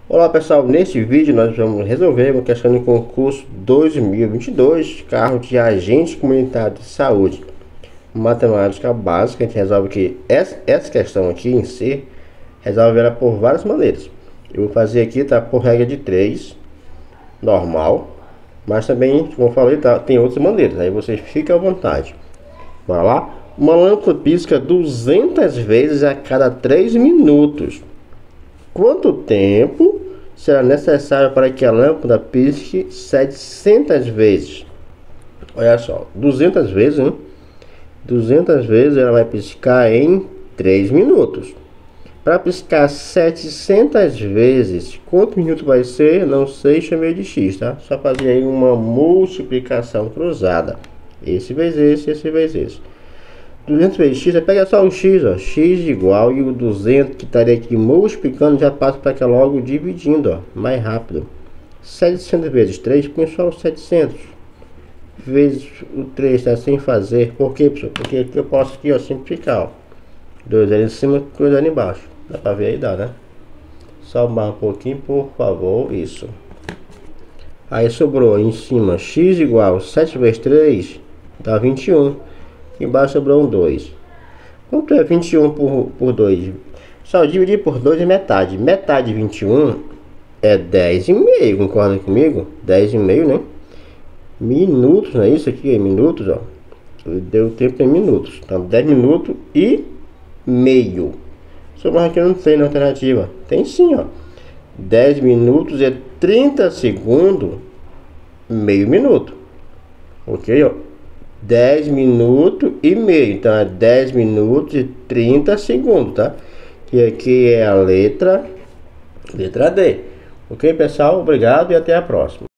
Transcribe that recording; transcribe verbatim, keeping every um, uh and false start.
Olá pessoal, neste vídeo nós vamos resolver uma questão de concurso dois mil e vinte e dois, carro de agente comunitário de saúde, matemática básica. A gente resolve que essa, essa questão aqui em si, resolve ela por várias maneiras. Eu vou fazer aqui, tá, por regra de três, normal, mas também, como eu falei, tá, tem outras maneiras, aí vocês fiquem à vontade. Bora lá? Uma lâmpada pisca duzentas vezes a cada três minutos. Quanto tempo será necessário para que a lâmpada pisque setecentas vezes? Olha só, duzentas vezes, hein? duzentas vezes ela vai piscar em três minutos. Para piscar setecentas vezes, quanto minuto vai ser? Não sei, chamei de x, tá? Só fazer aí uma multiplicação cruzada. Esse vezes esse, esse vezes esse. duzentos vezes x, você pega só o x, ó, x igual, e o duzentos que estaria aqui multiplicando já passa para cá logo dividindo, ó, mais rápido. setecentas vezes três, põe só o setecentos vezes o três, tá, sem fazer. Por quê, pessoal? Porque aqui eu posso aqui, ó, simplificar, ó, dois ali em cima, dois ali embaixo. Dá para ver aí, dá, né? Só mais um pouquinho, por favor, isso. Aí sobrou em cima x igual sete vezes três, dá vinte e um. Embaixo sobrou um dois. Quanto é vinte e um por, por dois? Só dividir por dois é metade. Metade de vinte e um é dez e meio. Concorda comigo? dez e meio, né? Minutos, não é isso aqui? É minutos, ó. Deu tempo em minutos. Então, dez minutos e meio. Sobrou aqui, não tem na alternativa. Tem sim, ó. dez minutos é trinta segundos, meio minuto. Ok, ó. dez minutos e meio, então é dez minutos e trinta segundos, tá? E aqui é a letra letra D. Ok, pessoal? Obrigado e até a próxima.